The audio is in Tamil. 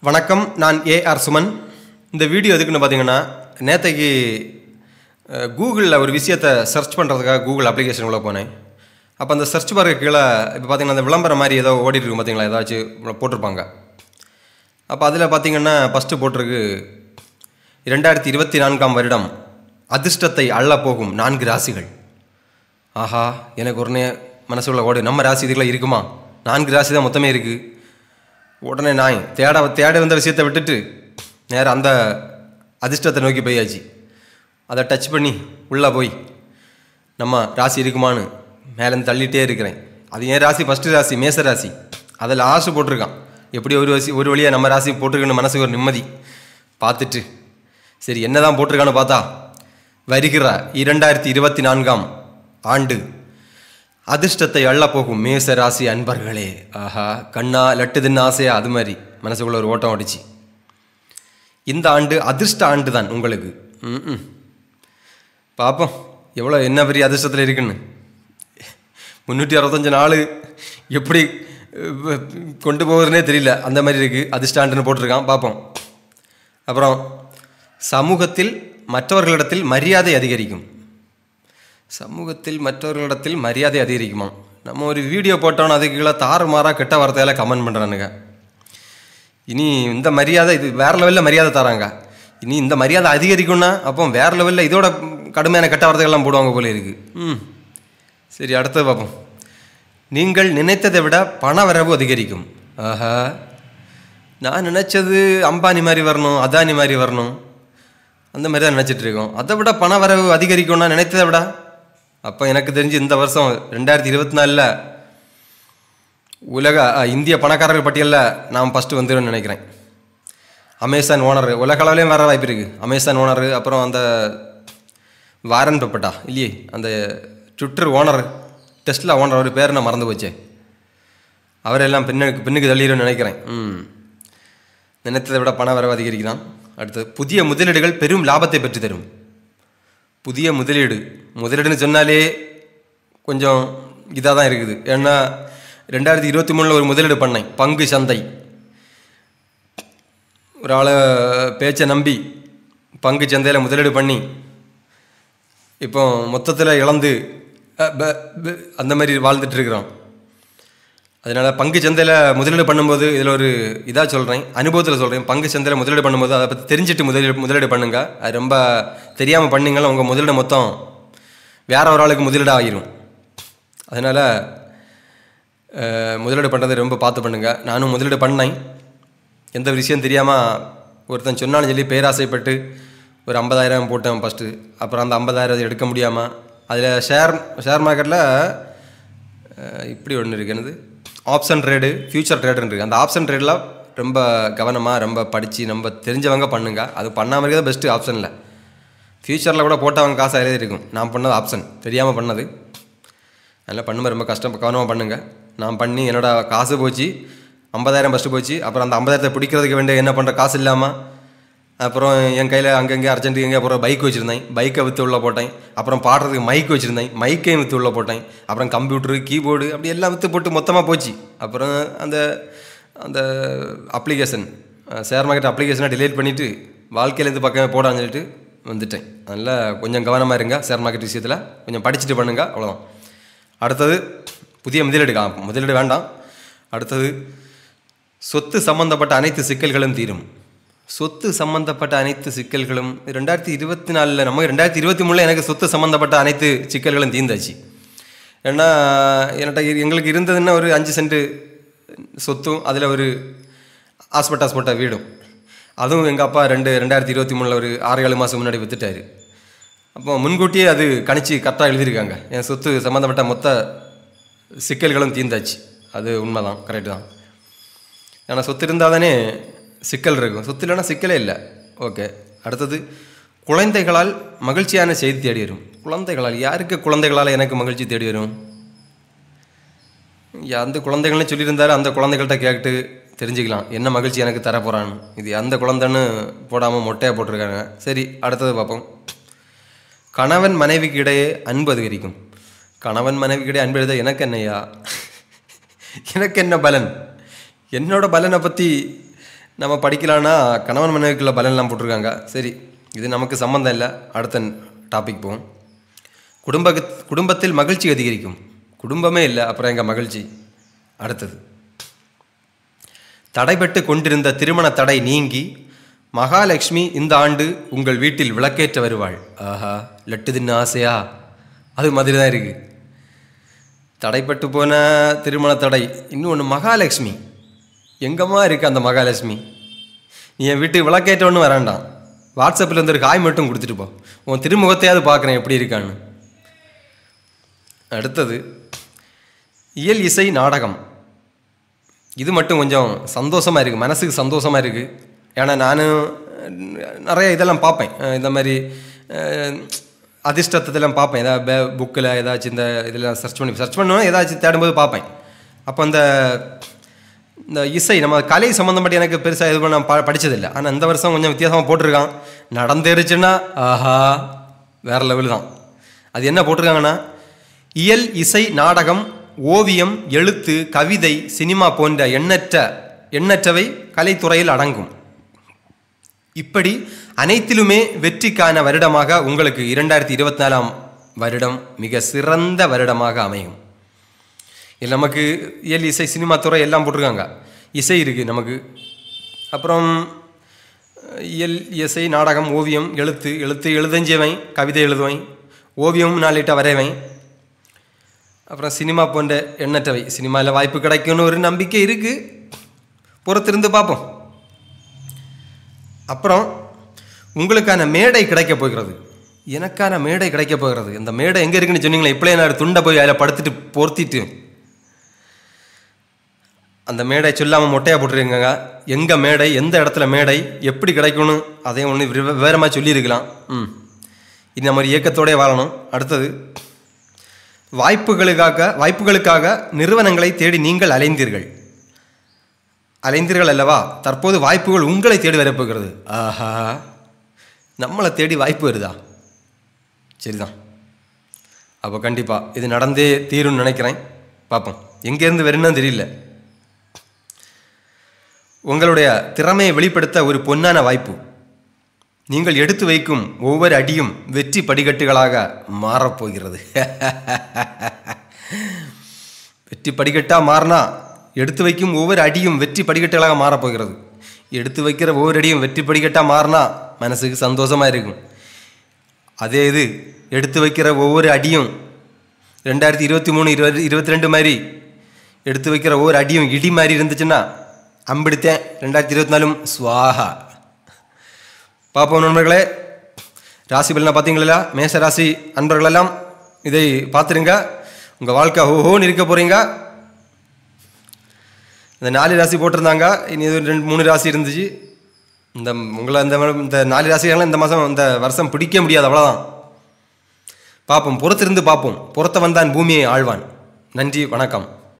வணக்கம். நான் ஏஆர் சுமன். இந்த வீடியோ எதுக்குன்னு பார்த்தீங்கன்னா, நேற்றைக்கு கூகுளில் ஒரு விஷயத்தை சர்ச் பண்ணுறதுக்காக கூகுள் அப்ளிகேஷன் உள்ள போனேன். அப்போ அந்த சர்ச் பாருக்கு கீழே இப்போ பார்த்தீங்கன்னா அந்த விளம்பரம் மாதிரி ஏதோ ஓடிட்டுருக்கு பார்த்தீங்களா, ஏதாச்சும் போட்டிருப்பாங்க. அப்போ அதில் பார்த்தீங்கன்னா ஃபஸ்ட்டு போட்டிருக்கு 2024 வருடம் அதிர்ஷ்டத்தை அள்ள போகும் 4 ராசிகள். ஆஹா, எனக்கு உடனே மனசுக்குள்ள ஓடு, நம்ம ராசி இதுக்குள்ள இருக்குமா? 4 ராசி தான் மொத்தமே இருக்குது. உடனே நான் தேட வந்த விஷயத்தை விட்டுட்டு நேரம் அந்த அதிர்ஷ்டத்தை நோக்கி போயாச்சு. அதை டச் பண்ணி உள்ளே போய் நம்ம ராசி இருக்குமான்னு மேலேருந்து தள்ளிகிட்டே இருக்கிறேன். அது என் ராசி ஃபஸ்ட்டு ராசி மேச ராசி. அதில் ஆசை போட்டிருக்கான். எப்படி ஒரு வழியாக நம்ம ராசி போட்டிருக்குன்னு மனசுக்கு ஒரு நிம்மதி பார்த்துட்டு சரி என்ன தான் போட்டிருக்கான்னு பார்த்தா வருகிற 2024 ஆண்டு அதிர்ஷ்டத்தை அள்ள போகும் மேச ராசி அன்பர்களே. ஆஹா, கண்ணா லட்டுதுன்னு ஆசையா, அது மாதிரி மனசுக்குள்ள ஒரு ஓட்டம் ஓடிச்சு. இந்த ஆண்டு அதிர்ஷ்ட ஆண்டு தான் உங்களுக்கு. பார்ப்போம் எவ்வளோ என்ன பெரிய அதிர்ஷ்டத்தில் இருக்குன்னு. 365 நாள் எப்படி கொண்டு போகிறதுனே தெரியல, அந்த மாதிரி இருக்குது. அதிர்ஷ்ட ஆண்டுன்னு போட்டிருக்கான், பார்ப்போம். அப்புறம் சமூகத்தில் மற்றவர்களிடத்தில் மரியாதை அதிகரிக்கும். சமூகத்தில் மற்றவர்களிடத்தில் மரியாதை அதிகரிக்குமா? நம்ம ஒரு வீடியோ போட்டோன்னா அதுக்கு கீழே தாறுமாறாக கெட்ட வார்த்தையெல்லாம் கமெண்ட் பண்ணுறானுங்க. இனி இந்த மரியாதை இது வேறு லெவலில் மரியாதை தராங்க. இனி இந்த மரியாதை அதிகரிக்கும்னா அப்போ வேறு லெவலில் இதோட கடுமையான கெட்ட வார்த்தைகள்லாம் போடுவாங்க போல இருக்குது. சரி, அடுத்தது பார்ப்போம். நீங்கள் நினைத்ததை விட பண வரவு அதிகரிக்கும். ஆஹா, நான் நினச்சது அம்பானி மாதிரி வரணும், அதானி மாதிரி வரணும், அந்த மாதிரி தான் நினச்சிட்டு இருக்கோம். அதை விட பண வரவு அதிகரிக்கும்னா நினைத்ததை விட. அப்போ எனக்கு தெரிஞ்சு இந்த வருஷம் 2024 உலக இந்திய பணக்காரர்கள் பட்டியலில் நான் ஃபஸ்ட்டு வந்துடும்னு நினைக்கிறேன். அமேசான் ஓனர் உலக அளவுலேயும் வர வாய்ப்பு இருக்குது. அமேசான் ஓனரு, அப்புறம் அந்த வாரன் பப்பட்டா இல்லையே, அந்த ட்விட்டர் ஓனர், டெஸ்லா ஓனர், அவர் பேர் நான் மறந்து போச்சே, அவரெல்லாம் பின்னுக்கு தள்ளிடும்னு நினைக்கிறேன். நினைத்ததை விட பண வரவு அதிகரிக்கலாம். அடுத்தது புதிய முதலீடுகள் பெரும் லாபத்தை பெற்று தரும். புதிய முதலீடுன்னு சொன்னாலே கொஞ்சம் இதாக தான் இருக்குது. ஏன்னா 2023 ஒரு முதலீடு பண்ணேன், பங்கு சந்தை. ஒரு ஆளை பேச்சை நம்பி பங்கு சந்தையில் முதலீடு பண்ணி இப்போ மொத்தத்தில் இழந்து அந்த மாதிரி வாழ்ந்துட்டுருக்குறோம். அதனால் பங்கு சந்தையில் முதலீடு பண்ணும்போது இதில் ஒரு இதாக சொல்கிறேன், அனுபவத்தில் சொல்கிறேன். பங்கு சந்தையில் முதலீடு பண்ணும்போது அதை பற்றி தெரிஞ்சுட்டு முதலீடு பண்ணுங்க. அது ரொம்ப தெரியாமல் பண்ணிங்கன்னா உங்கள் முதலீடு மொத்தம் வேற ஒரு ஆளுக்கு முதலீடு ஆகிரும். அதனால் முதலீடு பண்ணுறது ரொம்ப பார்த்து பண்ணுங்கள். நானும் முதலீடு பண்ணேன், எந்த விஷயம் தெரியாமல் ஒருத்தன் சொன்னாலும் சொல்லி பேராசைப்பட்டு ஒரு 50,000 போட்டேன் ஃபஸ்ட்டு. அப்புறம் அந்த 50,000 எடுக்க முடியாமல் அதில் ஷேர் மார்க்கெட்டில் இப்படி ஒன்று இருக்குன்னு ஆப்ஷன் ட்ரேடு, ஃபியூச்சர் ட்ரேடுன்னு இருக்குது. அந்த ஆப்ஷன் ட்ரேடில் ரொம்ப கவனமாக ரொம்ப படித்து நம்ம தெரிஞ்சவங்க பண்ணுங்க. அது பண்ணாமல் இருக்கிறது பெஸ்ட்டு ஆப்ஷனில். ஃபியூச்சரில் கூட போட்டவங்க காசு அதிலே இருக்கும். நான் பண்ணது ஆப்ஷன் தெரியாமல் பண்ணது. அதனால் பண்ணும்போது ரொம்ப கஷ்டம், கவனமாக பண்ணுங்கள். நான் பண்ணி என்னோடய காசு போச்சு, 50,000 ஃபஸ்ட்டு போச்சு. அப்புறம் அந்த 50,000 பிடிக்கிறதுக்கு வேண்டிய என்ன பண்ணுற காசு இல்லாமல் அப்புறம் என் கையில் அங்கங்கே அர்ஜென்ட்டுக்கு எங்கே அப்புறம் பைக் வச்சுருந்தேன், பைக்கை விற்று உள்ளே போட்டேன். அப்புறம் பாடுறதுக்கு மைக் வச்சுருந்தேன், மைக்கையும் விற்று உள்ளே போட்டேன். அப்புறம் கம்ப்யூட்டரு, கீபோர்டு, அப்படி எல்லாம் விற்று போட்டு மொத்தமாக போச்சு. அப்புறம் அந்த அந்த அப்ளிகேஷன் ஷேர் மார்க்கெட் அப்ளிகேஷனை டிலீட் பண்ணிவிட்டு வாழ்க்கையில் இது பக்கமே போடான்னு சொல்லிட்டு வந்துட்டேன். அதனால் கொஞ்சம் கவனமாக இருங்க. ஷேர் மார்க்கெட் விஷயத்தில் கொஞ்சம் படிச்சுட்டு பண்ணுங்கள், அவ்வளோதான். அடுத்தது புதிய முதலீடு வேண்டாம். அடுத்தது சொத்து சம்மந்தப்பட்ட அனைத்து சிக்கல்களும் தீரும். சொத்து சம்மந்தப்பட்ட அனைத்து சிக்கல்களும் 2024 நம்ம 2023 எனக்கு சொத்து சம்மந்தப்பட்ட அனைத்து சிக்கல்களும் தீர்ந்தாச்சு. ஏன்னா எங்களுக்கு இருந்ததுன்னா ஒரு 5 சென்ட் சொத்தும் அதில் ஒரு ஹாஸ்பிட்டல் வீடும். அதுவும் எங்கள் அப்பா 2023 ஒரு 6-7 மாதம் முன்னாடி விற்றுட்டாரு. அப்போ முன்கூட்டியே அது கணிச்சு கரெக்டாக எழுதியிருக்காங்க. என் சொத்து சம்மந்தப்பட்ட மொத்த சிக்கல்களும் தீர்ந்தாச்சு. அது உண்மைதான், கரெக்டு தான். ஏன்னா சொத்து இருந்தால் தானே சிக்கல் இருக்கும், சொத்து இல்லைன்னா சிக்கலே இல்லை. ஓகே. அடுத்தது குழந்தைகளால் மகிழ்ச்சியான செய்தி தேடி வரும். குழந்தைகளால் யாருக்கு குழந்தைகளால் எனக்கு மகிழ்ச்சி தேடி வரும்? அந்த குழந்தைகள்னு சொல்லியிருந்தாலும் அந்த குழந்தைகள்கிட்ட கேட்டு தெரிஞ்சுக்கலாம் என்ன மகிழ்ச்சி எனக்கு தர போகிறான்னு. இது அந்த குழந்தைன்னு போடாமல் மொட்டையாக போட்டிருக்காங்க. சரி, அடுத்தது பார்ப்போம். கணவன் மனைவிக்கு இடையே அன்பு அதிகரிக்கும். கணவன் மனைவிக்கு இடையே அன்பு எழுத எனக்கு என்னையா, எனக்கு என்ன பலன்? என்னோட பலனை பற்றி நம்ம படிக்கலான்னா கணவன் மனைவிக்குள்ள பலன்லாம் போட்டிருக்காங்க. சரி, இது நமக்கு சம்மந்தம் இல்லை. அடுத்த டாபிக் போவோம். குடும்பத்தில் மகிழ்ச்சி அதிகரிக்கும். குடும்பமே இல்லை, அப்புறம் எங்கள் மகிழ்ச்சி. அடுத்தது, தடைபட்டு கொண்டிருந்த திருமண தடை நீங்கி மகாலட்சுமி இந்த ஆண்டு உங்கள் வீட்டில் விளக்கேற்ற வருவாள். ஆஹா, லட்டு தின்னு ஆசையா? அது மாதிரி தான் இருக்குது. தடைப்பட்டு போன திருமண தடை. இன்னொன்று மகாலட்சுமி. எங்கம்மா இருக்குது அந்த மகாலட்சுமி? நீ என் வீட்டுக்கு விளக்கேற்றோன்னு வராண்டாம், வாட்ஸ்அப்பில் வந்து ஒரு காய் மட்டும் கொடுத்துட்டு போ. உன் திருமுகத்தையாவது பார்க்குறேன் எப்படி இருக்கான்னு. அடுத்தது, இயல் இசை நாடகம். இது மட்டும் கொஞ்சம் சந்தோஷமாக இருக்குது, மனசுக்கு சந்தோஷமாக இருக்குது. ஏன்னா நானும் நிறைய இதெல்லாம் பார்ப்பேன். இந்த மாதிரி அதிர்ஷ்டத்தெல்லாம் பார்ப்பேன். ஏதாவது புக்கில் ஏதாச்சும் இந்த இதெல்லாம் சர்ச் பண்ணுவேன், ஏதாச்சும் தேடும்போது பார்ப்பேன். அப்போ இந்த இசை நம்ம கலை சம்மந்தப்பட்டு எனக்கு பெருசாக இது நான் படித்ததில்லை. ஆனால் இந்த வருஷம் கொஞ்சம் வித்தியாசமாக போட்டிருக்கான். நடந்துருச்சுன்னா ஆஹா, வேறு லெவல் தான். அது என்ன போட்டிருக்காங்கன்னா, இயல் இசை நாடகம் ஓவியம் எழுத்து கவிதை சினிமா போன்ற எண்ணற்றவை கலைத்துறையில் அடங்கும். இப்படி அனைத்திலுமே வெற்றிக்கான வருடமாக உங்களுக்கு 2024ஆம் வருடம் மிக சிறந்த வருடமாக அமையும். இது நமக்கு இயல் இசை சினிமா துறை எல்லாம் போட்டிருக்காங்க. இசை இருக்குது நமக்கு, அப்புறம் இயல் இசை நாடகம் ஓவியம் எழுத்து எழுதஞ்சியவன், கவிதை எழுதுவேன், ஓவியம் நாளிட்ட வரைவேன், அப்புறம் சினிமா போன்ற எண்ணற்றவை. சினிமாவில் வாய்ப்பு கிடைக்கும்னு ஒரு நம்பிக்கை இருக்குது, பொறுத்திருந்து பார்ப்போம். அப்புறம் உங்களுக்கான மேடை கிடைக்க போகிறது, எனக்கான மேடை கிடைக்க போகிறது. இந்த மேடை எங்கே இருக்குன்னு சொன்னீங்களே, இப்படியே நான் துண்டை போய் அதில் படுத்துட்டு பொருத்திட்டு அந்த மேடை சொல்லாமல் மொட்டையாக போட்டுருங்க. எங்கள் மேடை, எந்த இடத்துல மேடை, எப்படி கிடைக்கணும், அதையும் ஒன்று விவரமாக சொல்லியிருக்கலாம். இந்த மாதிரி இயக்கத்தோடே வாழணும். அடுத்தது, வாய்ப்புகளுக்காக நிறுவனங்களை தேடி நீங்கள் அலைந்தீர்கள் அல்லவா? தற்போது வாய்ப்புகள் உங்களை தேடி வரப்போகிறது. ஆஹா, நம்மளை தேடி வாய்ப்பு வருதா? சரிதான். அப்போ கண்டிப்பாக இது நடந்தே தீரும்னு நினைக்கிறேன். பார்ப்போம், எங்கேருந்து வரும்னு தெரியல. உங்களுடைய திறமையை வெளிப்படுத்த ஒரு பொன்னான வாய்ப்பு. நீங்கள் எடுத்து வைக்கும் ஒவ்வொரு அடியும் வெற்றி படிக்கட்டுகளாக மாறப்போகிறது. வெற்றி படிக்கட்டாக மாறினா எடுத்து வைக்கும் ஒவ்வொரு அடியும் வெற்றி படிக்கட்டுகளாக மாறப்போகிறது. எடுத்து வைக்கிற ஒவ்வொரு அடியும் வெற்றி படிக்கட்டாக மாறினா மனசுக்கு சந்தோஷமாக இருக்கும். அதே இது எடுத்து வைக்கிற ஒவ்வொரு அடியும் 2023 22 மாதிரி எடுத்து வைக்கிற ஒவ்வொரு அடியும் இடி மாதிரி இருந்துச்சுன்னா அம்பிடித்தேன் 2024 ஸ்வாஹா. பார்ப்போம் நண்பர்களே. ராசி பலனை பார்த்தீங்களா? மேச ராசி அன்பர்களெல்லாம் இதை பார்த்துருங்க. உங்கள் வாழ்க்கை ஓஹோன்னு இருக்க போகிறீங்க. இந்த 4 ராசி போட்டிருந்தாங்க, இனி 2-3 ராசி இருந்துச்சு. உங்களை இந்த 4 ராசிகள்லாம் இந்த மாதம் இந்த வருஷம் பிடிக்க முடியாது, அவ்வளோதான். பார்ப்போம், பொறுத்திருந்து பார்ப்போம். பொறுத்த வந்தான் பூமியை ஆழ்வான். நன்றி, வணக்கம்.